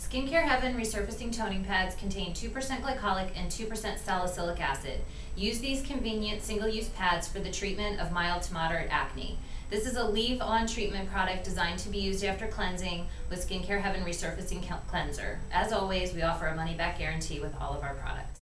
Skincare Heaven Resurfacing Toning Pads contain 2% glycolic and 2% salicylic acid. Use these convenient single-use pads for the treatment of mild to moderate acne. This is a leave-on treatment product designed to be used after cleansing with Skincare Heaven Resurfacing Cleanser. As always, we offer a money-back guarantee with all of our products.